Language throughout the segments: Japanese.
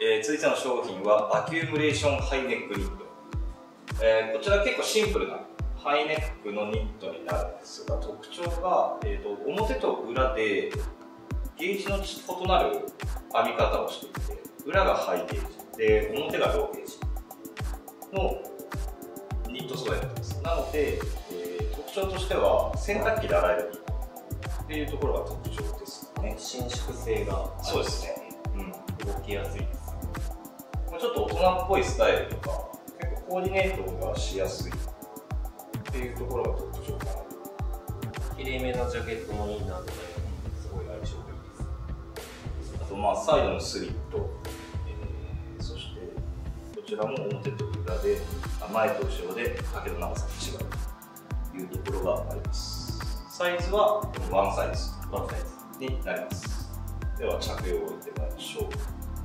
続いての商品はアキュームレーションハイネックニット。こちら結構シンプルなハイネックのニットになるんですが、特徴が、表と裏でゲージの異なる編み方をしていて、裏がハイゲージで表がローゲージのニット素材になってます。なので、特徴としては洗濯機で洗えるっていうところが特徴ですね。 伸縮性がある。 そうですね、 動きやすいです。 ちょっと大人っぽいスタイルとか結構コーディネートがしやすいっていうところが特徴かな。 きれいめなジャケットのインナーとかにすごい相性がいいです。 あとサイドのスリット、そしてこちらも表と裏で前と後ろで丈の長さが違うというところがあります。サイズはワンサイズになります。では着用をいってみましょう。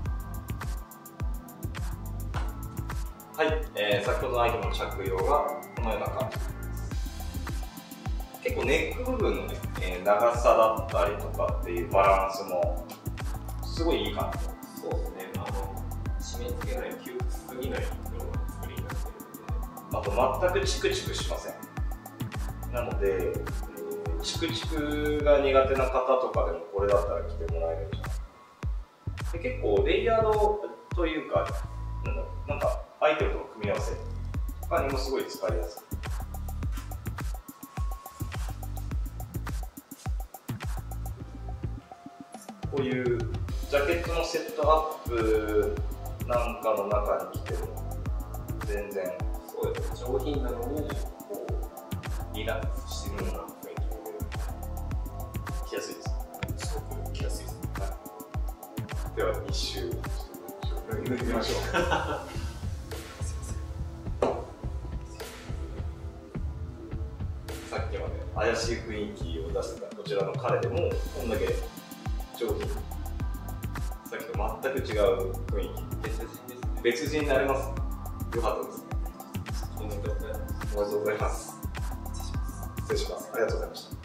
はい、先ほどのアイテムの着用がこのような感じです。結構ネック部分の、長さだったりとかっていうバランスもすごいいい感じ。 そうですね、締め付けない窮屈すぎないような作りになってるので、 あと全くチクチクしません。なので、チクチクが苦手な方とかでもこれだったら着てもらえるんじゃないかな。で結構レイヤードというか、なんかアイテムとの組み合わせとかにもすごい使いやすい。こういうジャケットのセットアップなんかの中に着ても全然そうですね、上品なのにこうリラックスしてるような雰囲気着やすいです。 すごく着やすいですね。 では2周抜きましょう。さっきまで怪しい雰囲気を出してたこちらの彼でもこんだけ上品、さっきと全く違う雰囲気、別人になれます。よかったですね。 おめでとうございます。 おめでとうございます。失礼します。ありがとうございました。